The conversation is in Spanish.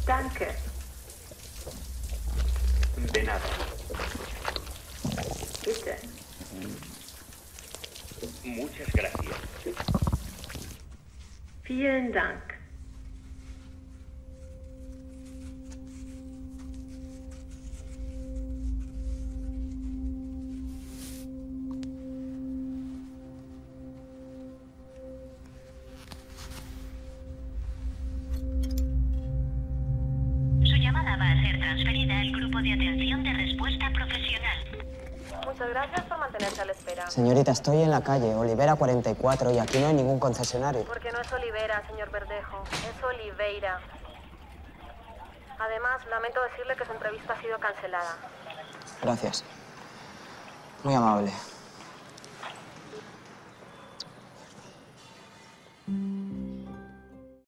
Danke. De nada. Bitte. Muchas gracias. Vielen Dank. Su llamada va a ser transferida al grupo de atención de respuesta profesional. Muchas gracias por mantenerse a la espera. Señorita, estoy en la calle, Olivera 44, y aquí no hay ningún concesionario. Porque no es Olivera, señor Verdejo. Es Oliveira. Además, lamento decirle que su entrevista ha sido cancelada. Gracias. Muy amable.